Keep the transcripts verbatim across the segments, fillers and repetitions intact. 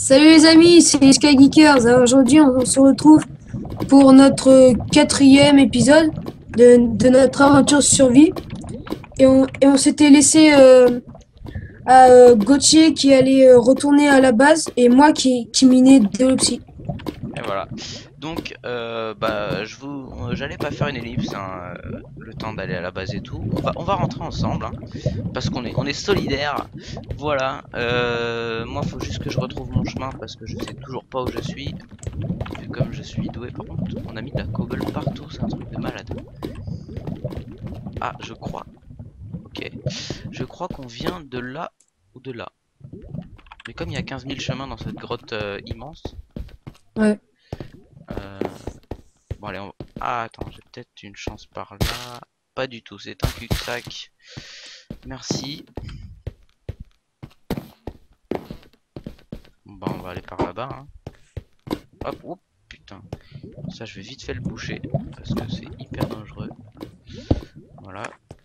Salut les amis, c'est Sky Geekers. Alors, aujourd'hui, on, on se retrouve pour notre quatrième épisode de, de notre aventure survie. Et on, et on s'était laissé euh, à euh, Gauthier qui allait euh, retourner à la base et moi qui, qui minais Deoxy. Et voilà. Donc, euh, bah, je vous, euh, j'allais pas faire une ellipse, hein, euh, le temps d'aller à la base et tout. On va, on va rentrer ensemble, hein, parce qu'on est, on est solidaires. Voilà. Euh, moi, faut juste que je retrouve mon chemin parce que je sais toujours pas où je suis. Vu comme je suis doué. Par contre, on a mis de la cobble partout, c'est un truc de malade. Ah, je crois. Ok. Je crois qu'on vient de là ou de là. Mais comme il y a quinze mille chemins dans cette grotte euh, immense. Ouais. Euh, Bon allez, on... Ah attends, j'ai peut-être une chance par là. Pas du tout, c'est un cul-de-sac. Merci. Bon bah on va aller par là-bas. Hein. Hop, oups, putain. Ça je vais vite fait le boucher. Parce que c'est hyper dangereux. Voilà.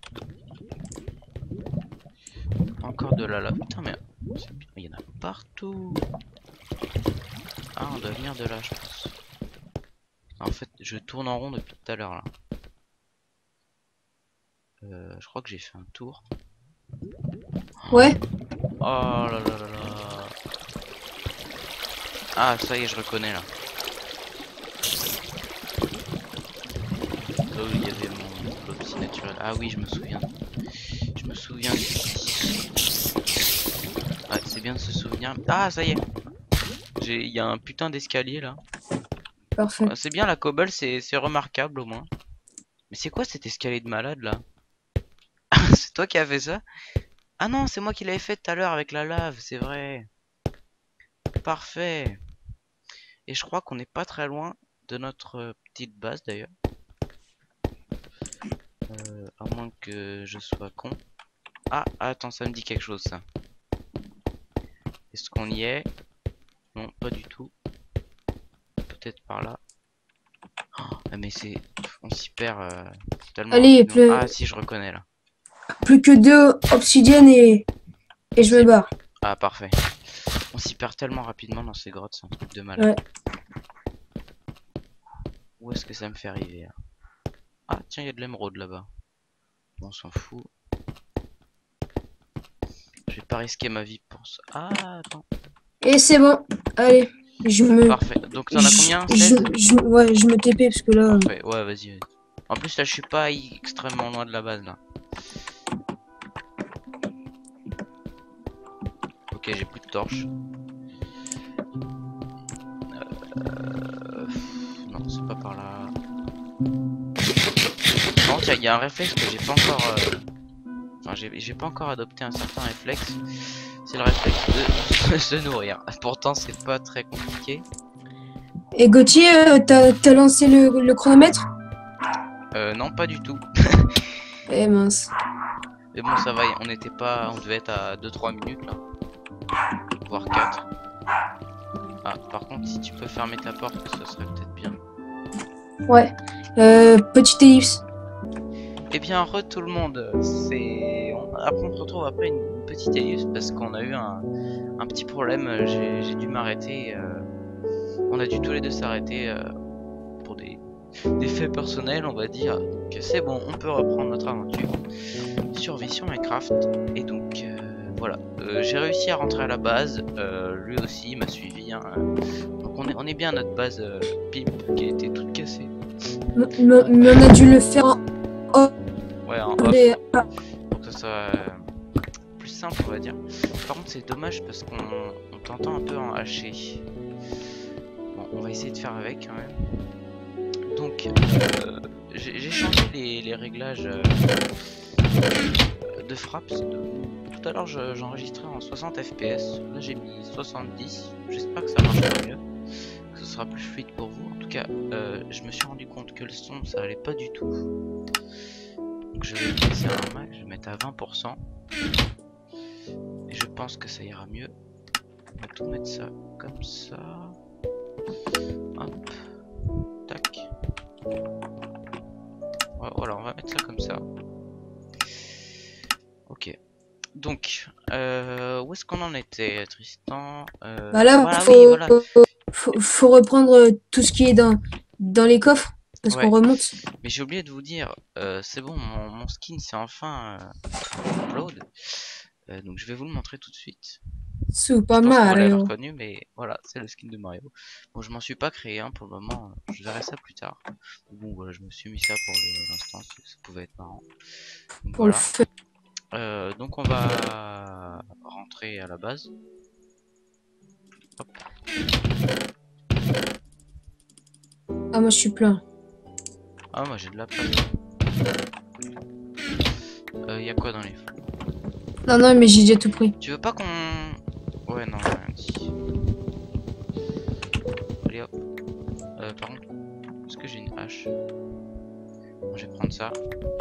Encore de la lave. Putain mais... Il y en a partout. Ah on doit venir de là je pense. En fait je tourne en rond depuis tout à l'heure là. Euh, je crois que j'ai fait un tour. Ouais. Oh là là là là. Ah ça y est je reconnais là. Là où il y avait mon Lopsy naturel. Ah oui je me souviens. Je me souviens d'ici. Ouais c'est bien de se souvenir. Ah ça y est. Il y a un putain d'escalier là. Parfait. Ouais, c'est bien la cobble, c'est remarquable au moins. Mais c'est quoi cet escalier de malade là? C'est toi qui as fait ça? Ah non c'est moi qui l'avais fait tout à l'heure avec la lave, c'est vrai. Parfait. Et je crois qu'on n'est pas très loin de notre euh, petite base d'ailleurs. Euh, à moins que je sois con. Ah attends ça me dit quelque chose ça. Est-ce qu'on y est? Non pas du tout. Peut-être par là. Ah, mais c'est... On s'y perd euh, tellement Allez, rapidement. plus, Ah si je reconnais là. plus que deux obsidiennes et, et On je me s'y... barre. Ah parfait. On s'y perd tellement rapidement dans ces grottes, c'est un truc de malade. Ouais. Où est-ce que ça me fait arriver là? Ah tiens il y a de l'émeraude là-bas. Bon, on s'en fout. Je vais pas risquer ma vie pour ça. Ah attends. Et c'est bon. Allez, je me, Parfait. Donc t'en as je, combien? je, sept? je, ouais, je me T P parce que là. Parfait. Ouais vas-y. Vas en plus là je suis pas extrêmement loin de la base là. Ok j'ai plus de torches. Euh... Non c'est pas par là. Non tiens il y a un réflexe que j'ai pas encore... Euh... Enfin j'ai pas encore adopté un certain réflexe. C'est le réflexe de se nourrir. Pourtant c'est pas très compliqué. Et Gauthier, euh, t'as t'as lancé le, le chronomètre? Euh non pas du tout. Eh mince. Mais bon ça va, on n'était pas... On devait être à deux trois minutes là. Voire quatre. Ah par contre si tu peux fermer ta porte ça serait peut-être bien. Ouais. Euh, petite ellipse. Eh bien re tout le monde. C'est... On... Après on se retrouve après une, une petite ellipse parce qu'on a eu un, un petit problème. J'ai dû m'arrêter. Euh... On a dû tous les deux s'arrêter euh, pour des... des faits personnels on va dire. Donc c'est bon, on peut reprendre notre aventure. Survie sur Minecraft. Et donc... Euh... Voilà, euh, j'ai réussi à rentrer à la base, euh, lui aussi m'a suivi, hein. Donc on est, on est bien à notre base euh, Pimp qui a été toute cassée. Mais mais on a dû le faire en off. Ouais, en off, Mais, ah, pour que ça soit euh, plus simple on va dire. Par contre c'est dommage parce qu'on on t'entend un peu en haché. Bon, on va essayer de faire avec quand même. Donc, euh, j'ai changé les, les réglages euh, de frappe. Tout à l'heure j'enregistrais en soixante F P S, là j'ai mis soixante-dix, j'espère que ça marchera mieux, que ce sera plus fluide pour vous. En tout cas, euh, je me suis rendu compte que le son ça allait pas du tout. Donc je vais baisser un max, je vais mettre à vingt pour cent. Et je pense que ça ira mieux. On va tout mettre ça comme ça. Hop. Tac. Voilà, on va mettre ça comme ça. Ok. Donc, euh, où est-ce qu'on en était, Tristan? euh, Bah là, Voilà, faut, oui, voilà. faut, faut reprendre euh, tout ce qui est dans, dans les coffres. Parce qu'on Ouais, remonte. mais j'ai oublié de vous dire, euh, c'est bon, mon, mon skin c'est enfin euh, upload. Euh, donc je vais vous le montrer tout de suite. Je Super pense que vous l'avez Mario. reconnu, mais voilà, c'est le skin de Mario. Bon, je m'en suis pas créé un pour le moment, euh, je verrai ça plus tard. Bon, voilà, je me suis mis ça pour le- l'instant, ça ça pouvait être marrant. Donc Pour le voilà. feu. Euh, donc on va rentrer à la base. Hop. Ah, moi je suis plein. Ah, moi j'ai de la place. Euh, y a quoi dans les... Non, non, mais j'ai déjà tout pris. Tu veux pas qu'on... Ouais, non, j'ai rien dit. Allez hop. Euh, par contre, est-ce que j'ai une hache? Bon, je vais prendre ça.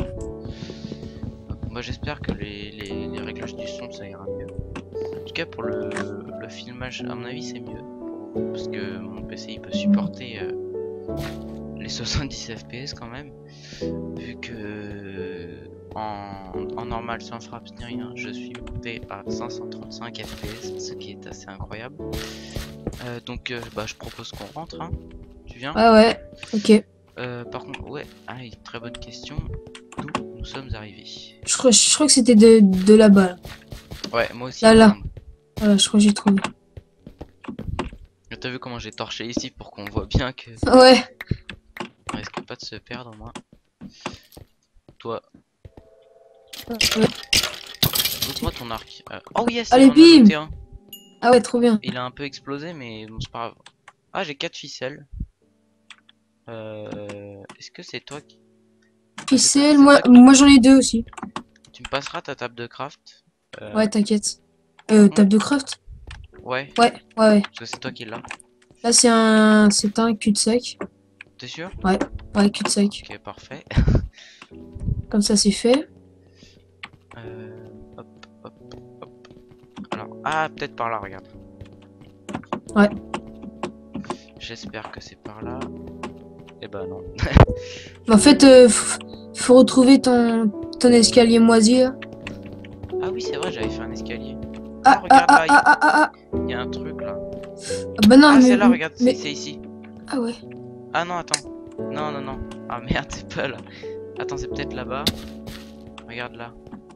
Hop. Moi j'espère que les, les, les réglages du son ça ira mieux. En tout cas pour le, le filmage, à mon avis c'est mieux. Pour- parce que mon P C il peut supporter euh, les soixante-dix F P S quand même. Vu que en, en normal sans frappe ni rien, je suis monté à cinq cent trente-cinq F P S, ce qui est assez incroyable. Euh, donc euh, bah, je propose qu'on rentre, hein. Tu viens? Ah ouais, ok. Euh, par contre, ouais, ah, très bonne question. D'où nous sommes arrivés? Je crois, je crois que c'était de, de là-bas. Là, Ouais, moi aussi. là. il me là. semble. Voilà, je crois que j'ai trouvé. T'as vu comment j'ai torché ici pour qu'on voit bien que Ouais. on risque pas de se perdre, moi. Toi, Ouais. montre-moi ton arc. Euh, Oh yes, Allez, il en a bim! noté un. Ah ouais, trop bien. Il a un peu explosé, mais bon, c'est pas grave. Ah, j'ai quatre ficelles. Euh... Est-ce que c'est toi qui... Ah, c'est toi, Ficelle, c'est moi, toi qui... moi j'en ai deux aussi. Tu me passeras ta table de craft. Euh... Ouais, t'inquiète. par Euh, contre, table de craft? ouais, Ouais, ouais, ouais. parce que c'est toi qui l'as. Là, c'est un, c'est un cul-de-sac. T'es sûr? Ouais, ouais, cul-de-sac. Ok, parfait. Comme ça, c'est fait. Euh... Hop, hop, hop. Alors, ah, peut-être par là, regarde. Ouais. J'espère que c'est par là. Eh ben non. Mais en fait, euh, f- faut retrouver ton, ton escalier moisi, là. Ah oui, c'est vrai, j'avais fait un escalier. Ah, Ah, ah, regarde ah, là, ah, ah, ah, ah. il y a un truc là. Ah, bah non, Ah, mais, c'est là, regarde, c'est mais, c'est ici. ah ouais. Ah non, attends. Non, non, non. Ah merde, c'est pas là. Attends, c'est peut-être là-bas. Regarde là.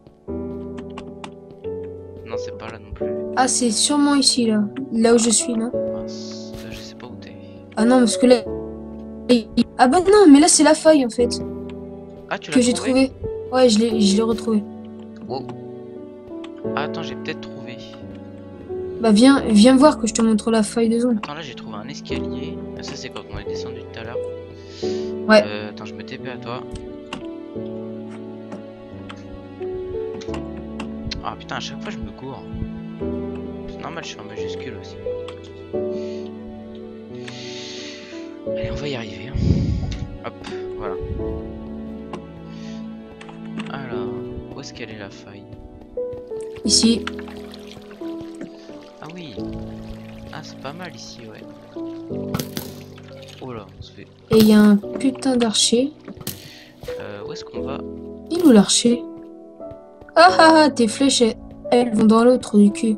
Non, c'est pas là non plus. Ah, c'est sûrement ici, là. Là où je suis, non? Mince, euh, je sais pas où t'es. Ah non, parce que là... Ah bah non, mais là, c'est la faille, en fait, Ah, tu l'as que j'ai trouvé? trouvé. Ouais, je l'ai, je l'ai retrouvé. Wow. Ah, attends, j'ai peut-être trouvé. Bah viens, viens voir que je te montre la faille de zone. Attends, là, j'ai trouvé un escalier. Ah, ça, c'est quand on est descendu tout à l'heure. Ouais. Euh, attends, je me T P à toi. Ah putain, à chaque fois, je me cours. C'est normal, je suis en majuscule aussi. Allez, on va y arriver. Hein. Hop, voilà. Alors, où est-ce qu'elle est la faille? Ici. Ah oui. Ah, c'est pas mal ici, ouais. Oh là, on se fait... Et il y a un putain d'archer. Euh, où est-ce qu'on va? Il est où l'archer? Ah ah ah, tes flèches, elles, elles vont dans l'autre du cul.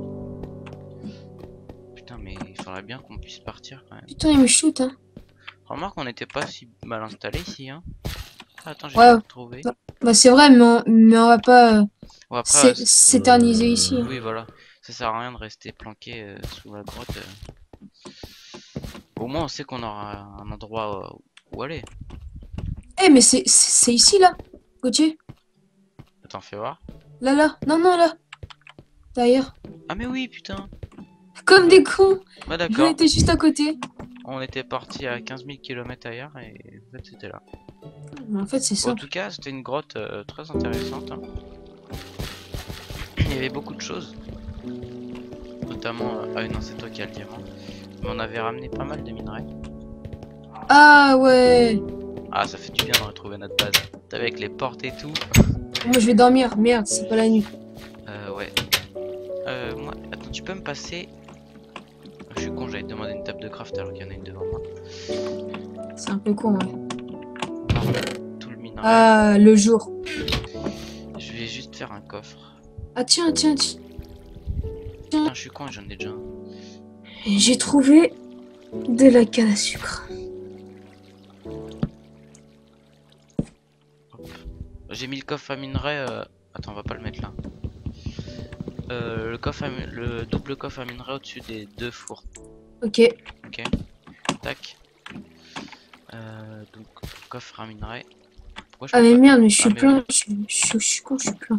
Putain, mais il faudrait bien qu'on puisse partir quand même. Putain, il me shoot, hein. Remarque qu'on n'était pas si mal installé ici, hein. Ah, attends, j'ai Ouais. trouvé. Bah c'est vrai, mais on, mais on va pas euh, Bon, après, s'é- euh, s'éterniser ici. hein. oui, voilà. Ça sert à rien de rester planqué euh, sous la grotte. euh. Au moins, on sait qu'on aura un endroit euh, où aller. Eh, mais c'est c'est c'est ici, là, Gauthier. Attends, fais voir. Là, là. Non, non, là. Derrière. Ah, mais oui, putain. Comme des cons. Bah, On d'accord. était juste à côté. On était parti à quinze mille kilomètres ailleurs et en fait, c'était là. Mais en fait, c'est Bon, ça. en tout cas, c'était une grotte euh, très intéressante. Hein. Il y avait beaucoup de choses. Notamment, euh, ah non, c'est toi qui as le diamant. Mais on avait ramené pas mal de minerais. Ah ouais. Ah, ça fait du bien de retrouver notre base. Avec les portes et tout. Moi, je vais dormir. Merde, c'est pas la nuit. Euh, ouais. Euh, moi, attends, tu peux me passer. Je suis con, j'allais te demander une table de craft alors qu'il y en a une devant moi. C'est un peu con, ouais. On va remettre tout le minerai. Ah, le jour. Je vais juste faire un coffre. Ah tiens, tiens, tiens. Putain, je suis con, j'en ai déjà un. J'ai trouvé de la canne à sucre. J'ai mis le coffre à minerai. Euh... Attends, on va pas le mettre là. Euh, le coffre à mi- le double coffre à minerai au-dessus des deux fours. Ok. Ok. Tac. Euh, donc coffre à minerai. Pourquoi je Ah peux mais pas... merde, mais je Ah suis mais oui. plein. Je suis, je suis, je suis con, je suis plein.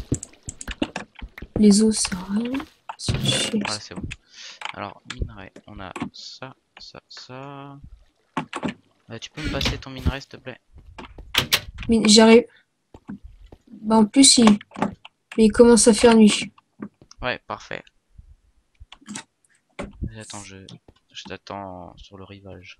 Les os, ça sert à rien. C'est chier, Voilà, ça. c'est bon. Alors minerai, on a ça, ça, ça. Euh, tu peux me passer ton minerai s'il te plaît? Mais j'arrive. Bah en plus, il, mais il commence à faire nuit. Ouais, parfait. Attends, je, je t'attends sur le rivage.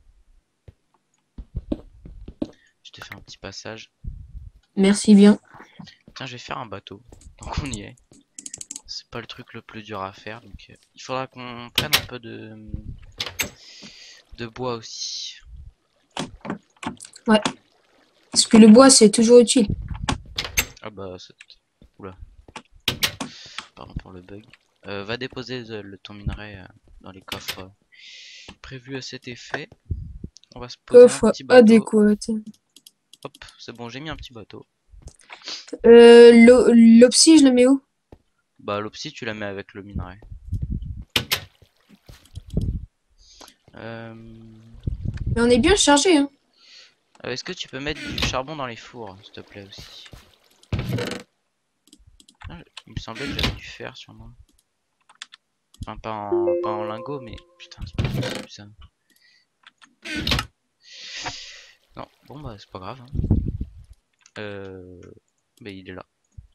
Je te fais un petit passage. Merci bien. Tiens, je vais faire un bateau. Donc on y est. C'est pas le truc le plus dur à faire. Donc euh, il faudra qu'on prenne un peu de de bois aussi. Ouais. Parce que le bois, c'est toujours utile. Ah bah c'est... Oula. Pardon pour le bug. Euh, va déposer le, le- ton minerai euh, dans les coffres euh, prévus à cet effet. On va se poser un Coffre petit bateau. adéquat. Hop, c'est bon, j'ai mis un petit bateau. Euh, l'o- l'opsie, je le mets où? Bah l'opsie tu la mets avec le minerai. Euh... Mais on est bien chargé, hein. euh, Est-ce que tu peux mettre du charbon dans les fours, s'il te plaît aussi? Ah, il me semblait que j'avais du fer sur moi. Enfin pas en, pas en lingot mais putain c'est pas possible ça. Non, bon bah c'est pas grave. Hein. Euh... Bah il est là.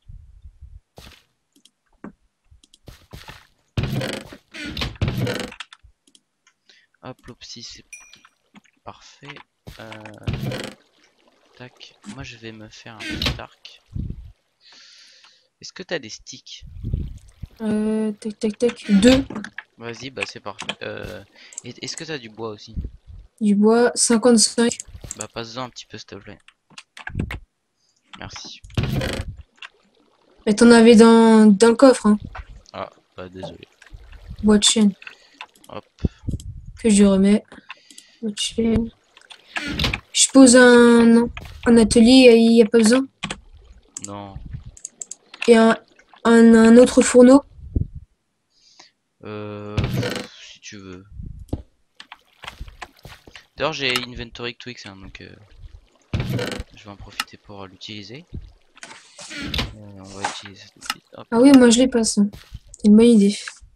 Hop, l'opsie c'est parfait. Euh... Tac. Moi je vais me faire un petit arc. Est-ce que t'as des sticks? Euh, tac, tac, tac. Deux. Vas-y, bah c'est parfait. Euh... et- Est-ce que t'as du bois aussi? Du bois, cinquante-cinq. Bah passe-en un petit peu s'il te plaît. Merci. Mais t'en avais dans, dans le coffre, hein. Ah, bah désolé. Bois de chêne. Hop. Que je remets. Bois de chêne. Je pose un, un atelier, il n'y a pas besoin. Non. Et un, un, un autre fourneau. Euh... Si tu veux. D'ailleurs j'ai Inventory Twix hein, donc euh, je vais en profiter pour euh, l'utiliser. Euh, on va utiliser ça tout de suite. Hop. Ah oui, moi je les passe, hein. C'est une bonne idée.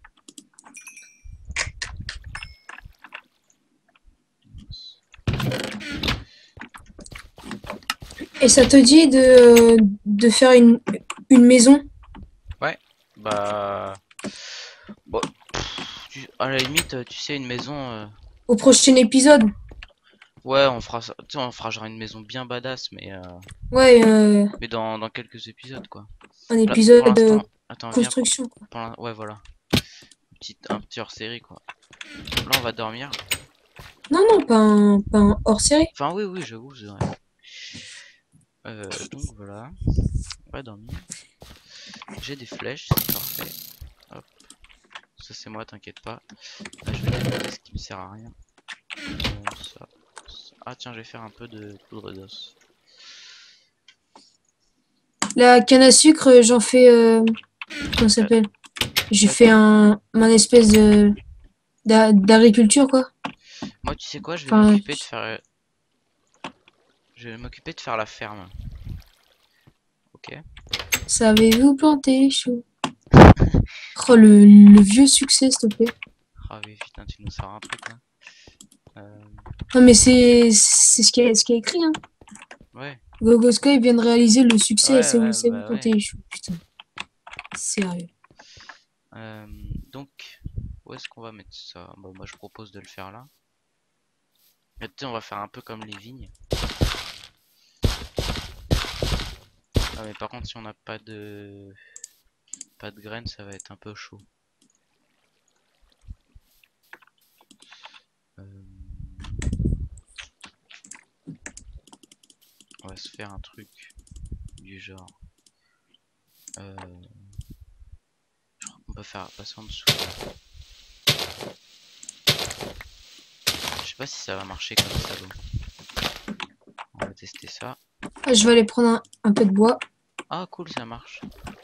Et ça te dit de, de faire une, une maison? Ouais. Bah... Bon, pff, tu- à la limite, tu sais, une maison... euh, Au prochain épisode? Ouais, on fera ça. Tu sais, on fera genre une maison bien badass, mais... euh, Ouais, euh, Mais dans, dans quelques épisodes, quoi. un Là, pour épisode de l'instant... Attends, viens. Pour... construction, quoi. pour l'in- Ouais, voilà. Petit... Un petit hors-série, quoi. Là, on va dormir. Non, non, pas un, pas un hors-série. Enfin, oui, oui, j'avoue, c'est vrai. Euh, donc, voilà. On va dormir. J'ai des flèches, c'est parfait. Hop. Ça, c'est moi, t'inquiète pas. Là, je vais démonter ce qui me sert à rien. Euh, ça, ça. Ah, tiens, je vais faire un peu de poudre d'os. La canne à sucre, j'en fais... Euh, comment ça s'appelle? J'ai fait un, un espèce de d'a- d'agriculture, quoi. Moi, tu sais quoi, je vais Enfin, m'occuper de faire... Je vais m'occuper de faire la ferme. Ok. savez-vous planter chou? Oh, le, le vieux succès, s'il te plaît. Ah oui, putain, tu nous sors un truc, là. Euh... Non, mais c'est c'est ce qui est ce qui est écrit, hein. Ouais. Gogoscoy vient de réaliser le succès, Ouais, c'est vous ouais, savez bah ouais. planter les choux. Putain, sérieux. Euh, donc, où est-ce qu'on va mettre ça? Bah, moi, je propose de le faire là. Et tu sais, on va faire un peu comme les vignes. Ah, mais par contre, si on n'a pas de... Pas de graines, ça va être un peu chaud. Euh... On va se faire un truc du genre. Euh... On peut faire passer en dessous. Je sais pas si ça va marcher comme ça l'eau. On va tester ça. Ah, je vais aller prendre un, un peu de bois. Ah cool, ça marche.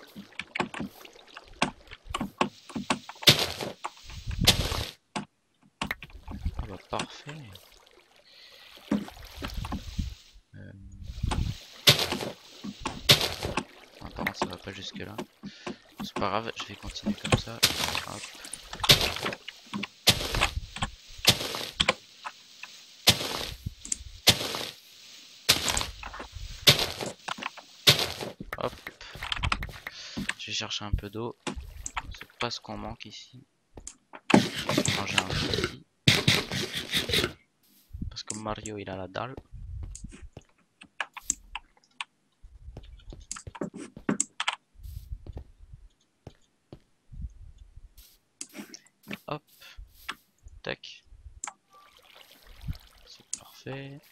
Ah bah parfait. Euh... Ah, par contre ça va pas jusque là. C'est pas grave, je vais continuer comme ça. Hop. Hop. Je vais chercher un peu d'eau. C'est pas ce qu'on manque ici. Je vais manger un peu ici. Parce que Mario il a la dalle. Hop. Tac. C'est parfait.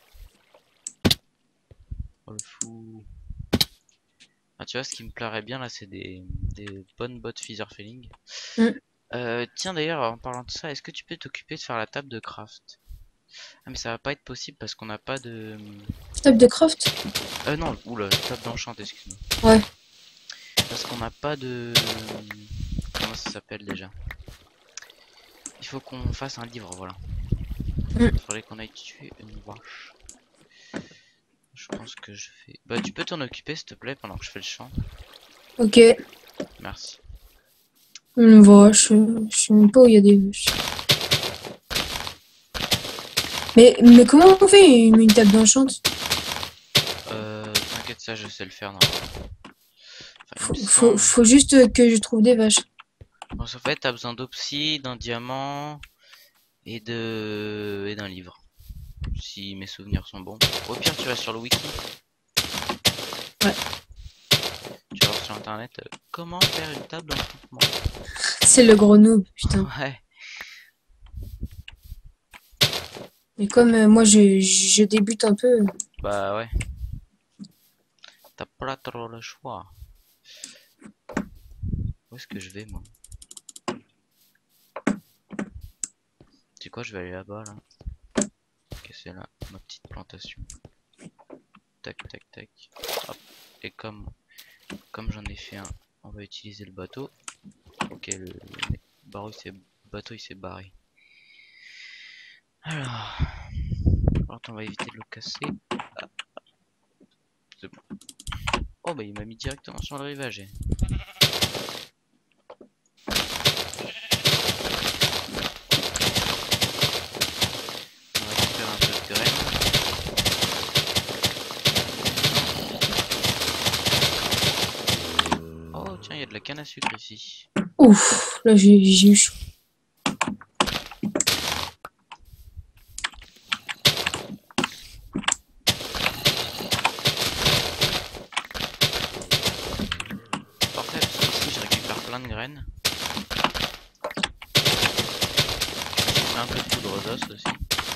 Oh le fou. Ah, tu vois, ce qui me plairait bien là, c'est des, des bonnes bottes Feather Feeling. Mm. Euh, tiens d'ailleurs, en parlant de ça, est-ce que tu peux t'occuper de faire la table de craft? Ah mais ça va pas être possible parce qu'on n'a pas de... Table de craft? Euh non, oula, table d'enchant, excuse-moi. Ouais. Parce qu'on n'a pas de... Comment ça s'appelle déjà? Il faut qu'on fasse un livre, voilà. Mm. Il faudrait qu'on aille tuer une vache. Je pense que je fais... Bah tu peux t'en occuper s'il te plaît pendant que je fais le champ. Ok. Merci. Une vache. Je sais même pas où il y a des vaches. Mais, mais comment on fait une, une table d'enchante? Euh, t'inquiète, ça je sais le faire normalement. Enfin, il me Faut, faut, semble. faut juste que je trouve des vaches. Bon, en fait, t'as besoin d'obsidian, d'un diamant et de et d'un livre. Si mes souvenirs sont bons. Au pire, tu vas sur le wiki. Ouais. Tu vas voir sur internet euh, comment faire une table d'enchantement. C'est le gros noob, putain. Ouais. Mais comme euh, moi je, je débute un peu. Bah ouais. T'as pas trop le choix. Où est-ce que je vais moi? C'est quoi, je vais aller là-bas là. Ok, c'est là ma petite plantation. Tac tac tac. Hop. Et comme comme j'en ai fait un, on va utiliser le bateau. Ok, le, le bateau il s'est bateau il s'est barré. Alors, alors on va éviter de le casser. Ah, c'est bon. Oh bah il m'a mis directement sur le rivage. On va récupérer un peu de graines. Oh tiens, il y a de la canne à sucre ici. Ouf, là j'ai j'ai eu chaud. Parfait, parce que ici je récupère plein de graines. Je mets un peu de poudre d'os aussi.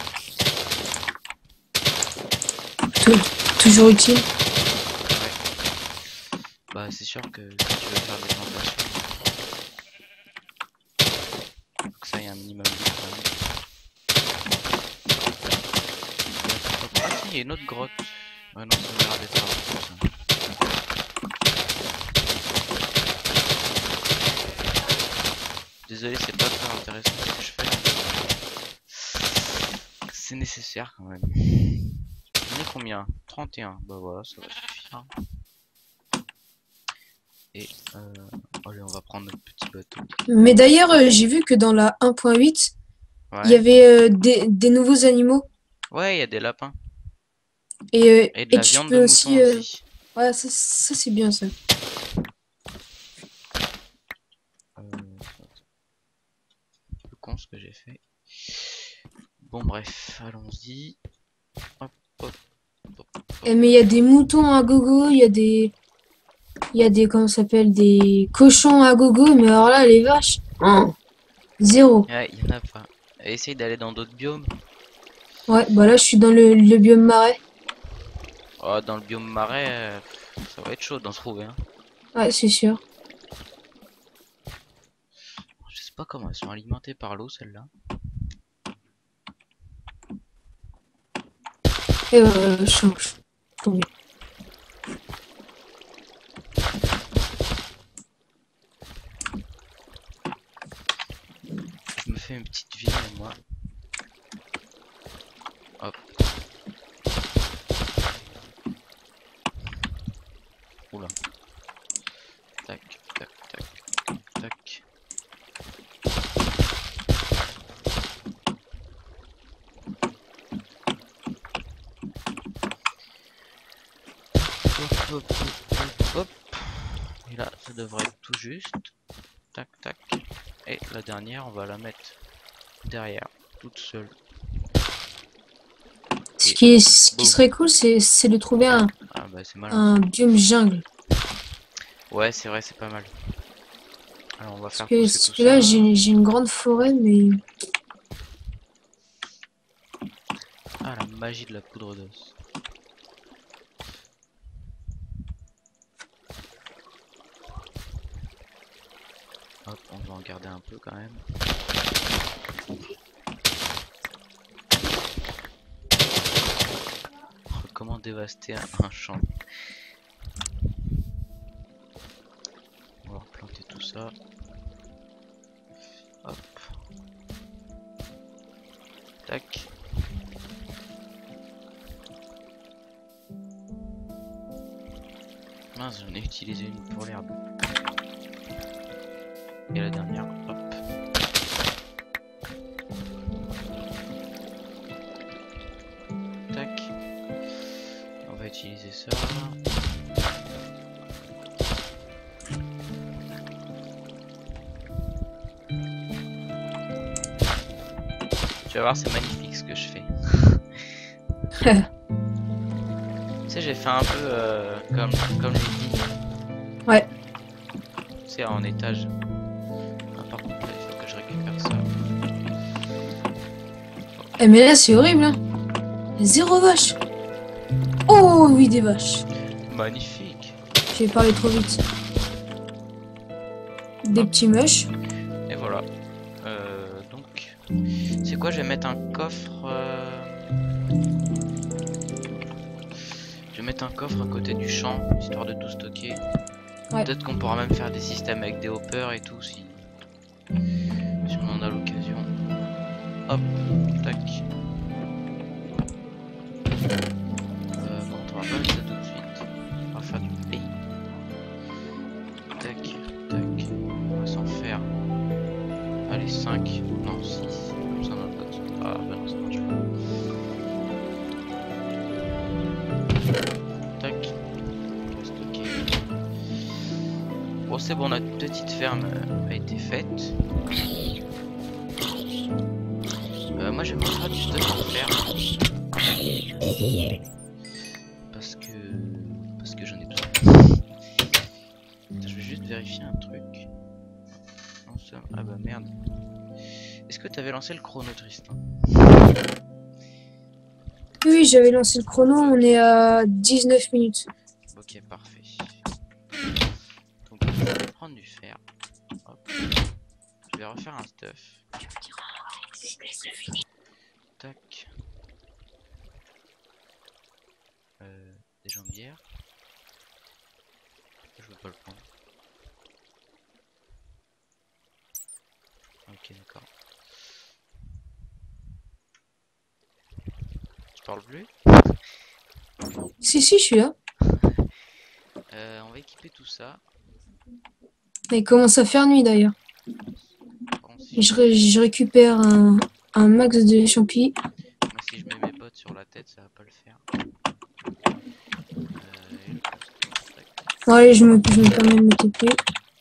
Tou- Toujours utile. Ouais. Bah c'est sûr que si tu veux faire des plantations, faut que ça ait un minimum de graines. Ah si, il y a une autre grotte. Ouais non, ça m'a l'air d'être un peu ça. Désolé, c'est pas très intéressant ce que je fais. C'est nécessaire quand même. J'en ai combien? trente et un. Bah voilà, ça va suffire. Et euh, allez, on va prendre notre petit bateau. Mais d'ailleurs, euh, j'ai vu que dans la un point huit, il y Ouais. avait euh, des, des nouveaux animaux. Ouais, il y a des lapins. Et, euh, Et de et la tu viande de peux mouton aussi. euh, aussi. Ouais, ça, ça c'est bien ça. Euh, c'est un peu con ce que j'ai fait. Bon bref, allons-y. Hop, hop, hop, hop. Eh, mais il y a des moutons à gogo, il y a des. Il y a des. Comment ça s'appelle? Des cochons à gogo, mais alors là, les vaches. Hein, zéro. Ouais, il y en a pas. Essaye d'aller dans d'autres biomes. Ouais, bah là, je suis dans le, le biome marais. Oh, dans le biome marais, euh, ça va être chaud d'en trouver. Hein. Ouais, c'est sûr. pas comment elles sont alimentées par l'eau, celles-là. Et euh, je change. Tombé. Je me fais une petite ville, moi. Hop. Oula. Tac, tac, tac, tac. Hop, hop, hop, hop, hop. Et là, ça devrait être tout juste. Tac, tac. Et la dernière, on va la mettre derrière, toute seule. Ce qui, est, ce qui serait cool, c'est de trouver un, ah bah, un biome jungle. Ouais, c'est vrai, c'est pas mal. Alors, on va parce faire que, pousser parce tout que ça. là, j'ai une grande forêt, mais... Ah, la magie de la poudre d'os. Hop, on va en garder un peu quand même. Comment dévaster un, un champ. On va replanter tout ça. Hop. Tac. Mince, j'en ai utilisé une pour l'herbe. Et la dernière, hop. Tac. On va utiliser ça. Tu vas voir, c'est magnifique ce que je fais. Tu sais, j'ai fait un peu euh, comme, comme les vignes. Ouais. C'est en étage. Ah, par contre, là, il faut que je récupère ça. Eh, mais là, c'est horrible, hein. Zéro vache. Oh, oui, des vaches. Magnifique. J'ai parlé trop vite. Des petits mush. Et voilà. Euh, donc, c'est quoi? Je vais mettre un coffre. Euh... Je vais mettre un coffre à côté du champ, histoire de tout stocker. Ouais. Peut-être qu'on pourra même faire des systèmes avec des hoppers et tout si, si on en a l'occasion. Hop, tac. Euh, bon, on va pas mettre ça tout de suite. On va faire du pays. Tac, tac. On va s'en faire. Allez, cinq. Non, six. Comme ça, on a le code. Ah, bah non, ça marche pas. Tac. On va stocker. Bon, c'est bon, notre petite ferme a été faite. Euh, moi, j'aimerais faire du stuff en fer. Parce que... Parce que j'en ai besoin. Je vais juste vérifier un truc. Non, ça... Ah bah merde. Est-ce que tu avais lancé le chrono, Tristan? Oui, j'avais lancé le chrono, on est à dix-neuf minutes. Ok, parfait. Donc, je vais prendre du fer. Hop. Je vais refaire un stuff. Tac. Euh, des jambières. Je veux pas le prendre. Ok, d'accord. Tu parles plus? Si, si, je suis là. Euh, on va équiper tout ça. Mais il commence à faire nuit d'ailleurs. Bon, Et si je, ré je récupère un, un max de champis. Moi, si je mets mes potes sur la tête, ça va pas le faire. Euh, et le tac. Bon, allez, je me, je me permets de me T P.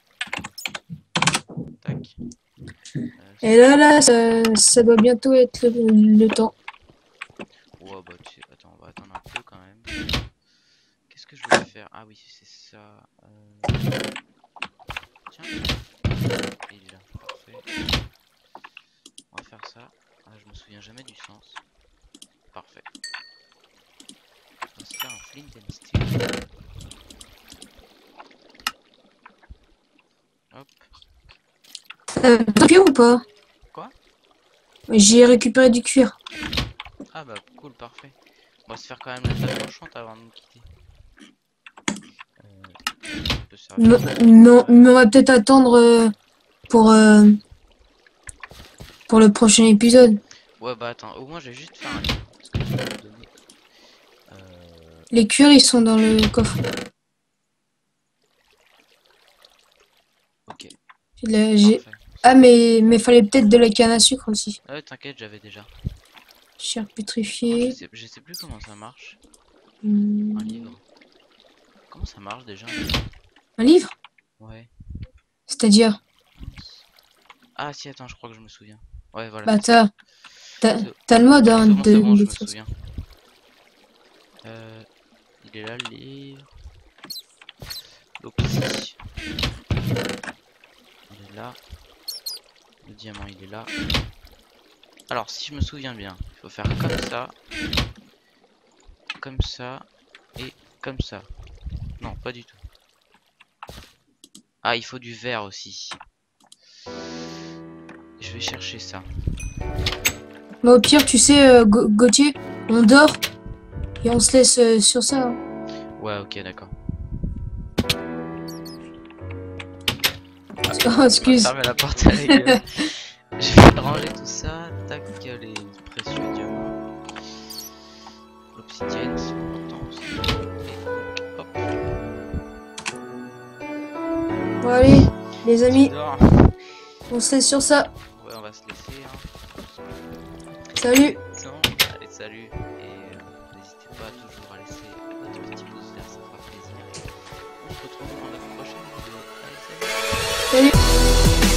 Tac. Euh, Et là, là, ça, ça doit bientôt être le, le temps. ouais, bah, tu sais, attends, on va attendre un peu quand même. Qu'est-ce que je voulais faire? Ah oui, c'est ça. Euh... Tiens. Il est là, parfait. On va faire ça. Ah, je me souviens jamais du sens. Parfait. On va se faire un flint and steel. Hop. T'as du cuir ou pas? Quoi? J'ai récupéré du cuir. Ah bah cool, parfait. On va se faire quand même la table tranchante avant de nous quitter. Euh, ça peut servir. Non, non, mais on va peut-être attendre euh, pour, euh, pour le prochain épisode. Ouais bah attends, au moins j'ai juste fait un livre. Parce que je vais te donner. Euh... Les cuirs, ils sont dans le coffre. Ok, Là, j'ai- parfait. Ah, mais mais fallait peut-être de la canne à sucre aussi. Ah ouais, t'inquiète, j'avais déjà. Chair Non, je pétrifiée. sais, je sais plus comment ça marche. Hmm. Un livre. Comment ça marche déjà? Un livre? Ouais. C'est-à-dire? Ah si, attends, je crois que je me souviens. Ouais, voilà, Bah, c'est ça. t'as t'as C'est t'as le mode hein, c'est bon, c'est de, bon, je de me toute façon. souviens. Euh, il est là le livre. L'oxy. Il est là. Le diamant, il est là. Alors, si je me souviens bien, il faut faire comme ça. Comme ça. Et comme ça. Non, pas du tout. Ah, il faut du verre aussi. Je vais chercher ça. Bah, au pire, tu sais, euh, Ga- Gauthier, on dort et on se laisse euh, sur ça. Hein. Ouais, ok, d'accord. Oh, excuse. Fermer la porte à la gueule. Je vais ranger tout ça. Tac, les précieux diamants. L'obsidienne, c'est important aussi. Et hop. Bon, allez, les amis, Dehors. on se laisse sur ça. Ouais, on va se laisser. Hein. Salut. Non, allez, salut. Et euh, n'hésitez pas toujours à laisser votre petit pouce vert, ça fera plaisir. On se retrouve dans la prochaine vidéo. Allez, salut. Salut.